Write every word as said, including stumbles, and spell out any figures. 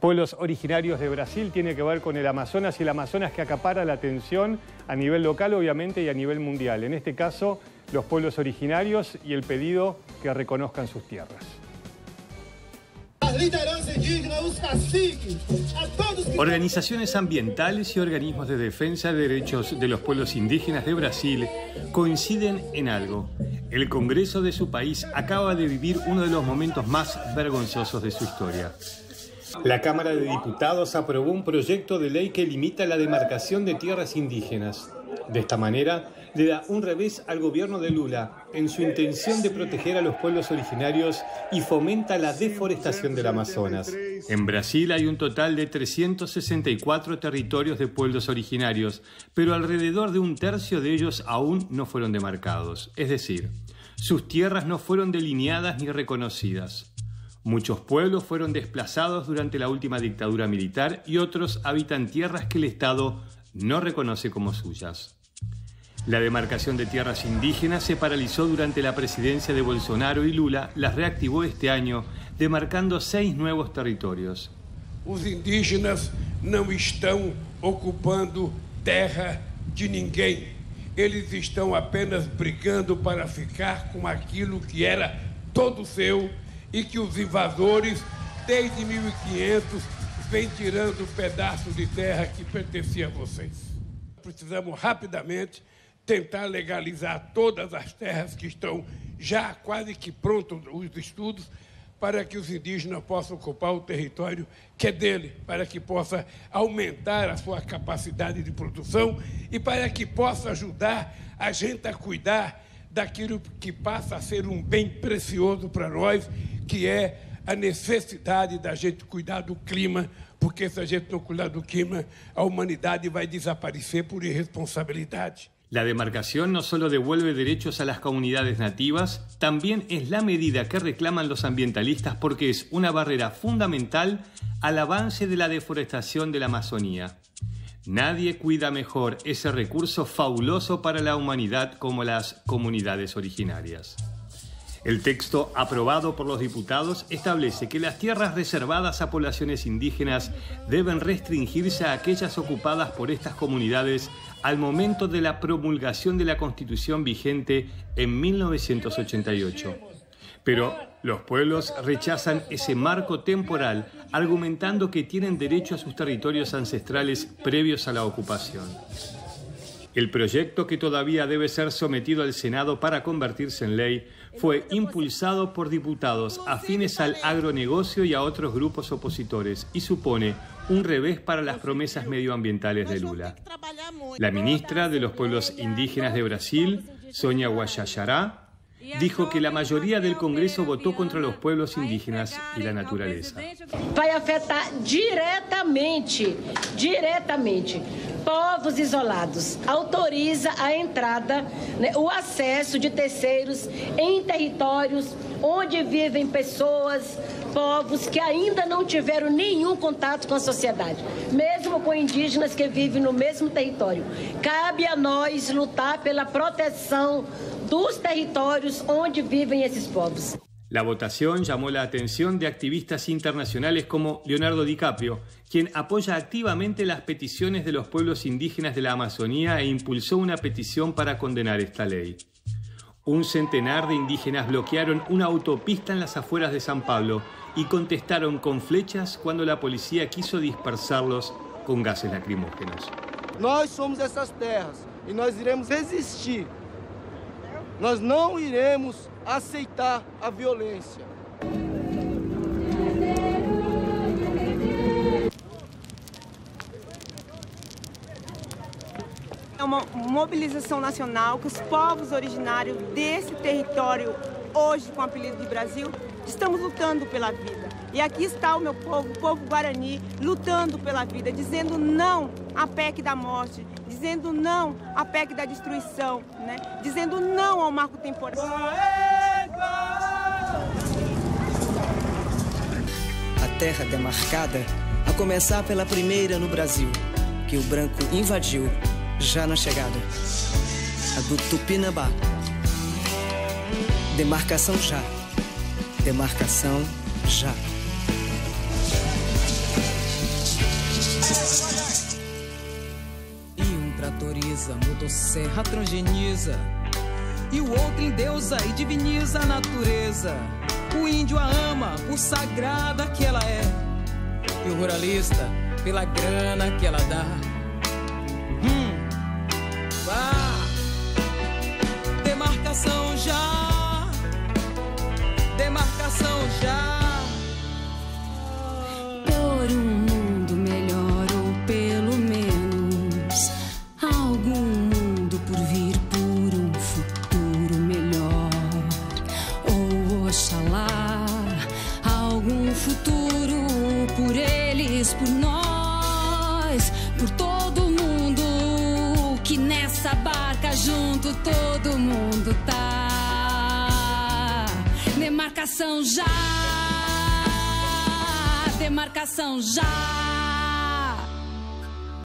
pueblos originarios de Brasil tiene que ver con el Amazonas y el Amazonas que acapara la atención a nivel local, obviamente, y a nivel mundial. En este caso, los pueblos originarios y el pedido que reconozcan sus tierras. Organizaciones ambientales y organismos de defensa de derechos de los pueblos indígenas de Brasil coinciden en algo. El Congreso de su país acaba de vivir uno de los momentos más vergonzosos de su historia. La Cámara de Diputados aprobó un proyecto de ley que limita la demarcación de tierras indígenas. De esta manera, le da un revés al gobierno de Lula en su intención de proteger a los pueblos originarios y fomenta la deforestación del Amazonas. En Brasil hay un total de trescientos sesenta y cuatro territorios de pueblos originarios, pero alrededor de un tercio de ellos aún no fueron demarcados. Es decir, sus tierras no fueron delineadas ni reconocidas. Muchos pueblos fueron desplazados durante la última dictadura militar y otros habitan tierras que el Estado no reconoce como suyas. La demarcación de tierras indígenas se paralizó durante la presidencia de Bolsonaro y Lula las reactivó este año, demarcando seis nuevos territorios. Os indígenas não estão ocupando terra de ninguém. Eles estão apenas brigando para ficar com aquilo que era todo seu e que os invasores, desde mil e quinhentos, vêm tirando pedaços de terra que pertencia a vocês. Precisamos rapidamente tentar legalizar todas as terras que estão já quase que prontos os estudos para que os indígenas possam ocupar o território que é dele, para que possa aumentar a sua capacidade de produção e para que possa ajudar a gente a cuidar daquilo que passa a ser um bem precioso para nós, que é a necessidade da gente cuidar do clima, porque se a gente não cuidar do clima, a humanidade vai desaparecer por irresponsabilidade. La demarcación no solo devuelve derechos a las comunidades nativas, también es la medida que reclaman los ambientalistas porque es una barrera fundamental al avance de la deforestación de la Amazonía. Nadie cuida mejor ese recurso fabuloso para la humanidad como las comunidades originarias. El texto aprobado por los diputados establece que las tierras reservadas a poblaciones indígenas deben restringirse a aquellas ocupadas por estas comunidades al momento de la promulgación de la Constitución vigente en mil novecientos ochenta y ocho. Pero los pueblos rechazan ese marco temporal, argumentando que tienen derecho a sus territorios ancestrales previos a la ocupación. El proyecto, que todavía debe ser sometido al Senado para convertirse en ley, fue impulsado por diputados afines al agronegocio y a otros grupos opositores y supone un revés para las promesas medioambientales de Lula. La ministra de los Pueblos Indígenas de Brasil, Sônia Guajajara, dijo que la mayoría del Congreso votó contra los pueblos indígenas y la naturaleza. Vai afetar diretamente, diretamente, povos isolados. Autoriza a entrada, né, o acesso de terceiros em territórios onde vivem pessoas, povos que ainda não tiveram nenhum contato com a sociedade, mesmo com indígenas que vivem no mesmo território. Cabe a nós lutar pela proteção dos territorios donde viven esos pueblos. La votación llamó la atención de activistas internacionales como Leonardo DiCaprio, quien apoya activamente las peticiones de los pueblos indígenas de la Amazonía e impulsó una petición para condenar esta ley. Un centenar de indígenas bloquearon una autopista en las afueras de San Pablo y contestaron con flechas cuando la policía quiso dispersarlos con gases lacrimógenos. Nós somos essas terras e nós iremos resistir. Nós não iremos aceitar a violência. É uma mobilização nacional que os povos originários desse território, hoje com o apelido de Brasil, estamos lutando pela vida. E aqui está o meu povo, o povo Guarani, lutando pela vida, dizendo não à P E C da morte, dizendo não à P E C da destruição, né? Dizendo não ao marco temporal. A terra demarcada, a começar pela primeira no Brasil, que o branco invadiu já na chegada. A do Tupinambá. Demarcação já. Demarcação já. Organiza, motosserra transgeniza, e o outro endeusa e diviniza a natureza. O índio a ama por sagrada que ela é, e o ruralista pela grana que ela dá. Hum, vá, demarcação já, demarcação já. Por um mundo melhor, ou pelo menos algum mundo por vir, por um futuro melhor, ou oxalá algum futuro por eles, por nós, por todo mundo, que nessa barca junto todo mundo tá. Demarcação já, demarcação já.